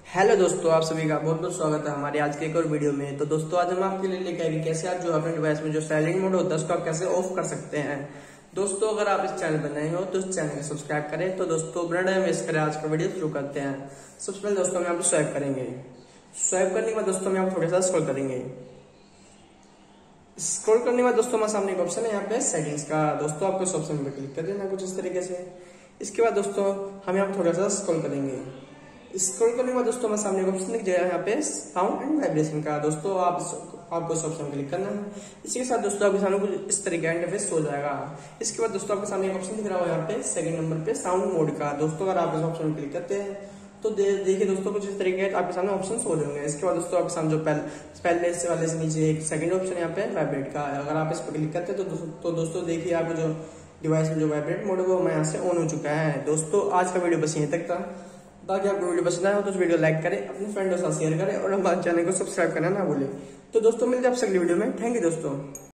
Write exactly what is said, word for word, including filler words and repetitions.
Hello दोस्तों, आप सभी का बहुत बहुत स्वागत है हमारे आज के एक और वीडियो में। तो दोस्तों आज हम आपके लिए लेके आएंगे कैसे आप जो अपने डिवाइस में जो साइलेंट मोड होता है उसको आप कैसे ऑफ कर सकते हैं। दोस्तों अगर आप इस चैनल पर नए हो तो इस चैनल को सब्सक्राइब करें। तो दोस्तों बिना टाइम वेस्ट करें आज का वीडियो शुरू करते हैं। सबसे पहले दोस्तों हम यहाँ पे स्वाइप करेंगे। स्वाइप करने के बाद दोस्तों हम यहाँ थोड़ा सा स्क्रॉल करेंगे। स्क्रॉल करने के बाद दोस्तों हमारे सामने एक ऑप्शन है यहाँ पे सेटिंग्स का। दोस्तों आपको इस ऑप्शन पे क्लिक कर देना कुछ इस तरीके से। इसके बाद दोस्तों हम यहाँ पे थोड़ा सा स्क्रॉल करेंगे। स्क्रॉल करने के बाद दोस्तों हमारे सामने एक ऑप्शन दिख जाएगा यहाँ पे साउंड एंड वाइब्रेशन का। दोस्तों आप आपको इस ऑप्शन क्लिक करना है। इसी के साथ दोस्तों आपके सामने कुछ इस तरीके का इंटरफेस हो जाएगा। इसके बाद दोस्तों आपके सामने एक ऑप्शन दिख रहा है यहाँ पे सेकंड नंबर पे साउंड मोड का। दोस्तों अगर आप इस ऑप्शन क्लिक करते हैं तो दे, देखिए दोस्तों कुछ इस तरीके आपके सामने ऑप्शन हो जाएंगे। इसके बाद दोस्तों आपके सामने जो पहले से वाले से नीचे एक सेकंड ऑप्शन यहाँ पे वाइब्रेट का। अगर आप इस पर क्लिक करते हैं तो दोस्तों तो दोस्तों देखिए आपको जो डिवाइस में जो वाइब्रेट मोड है वो मैं यहाँ से ऑन हो चुका है। दोस्तों आज का वीडियो बस यहीं तक था। बाकी आपको वीडियो पसंद आया हो तो इस वीडियो लाइक करें, अपने फ्रेंड के साथ शेयर करें और हमारे चैनल को सब्सक्राइब करना ना भूलें। तो दोस्तों मिलते हैं आपसे अगली वीडियो में। थैंक यू दोस्तों।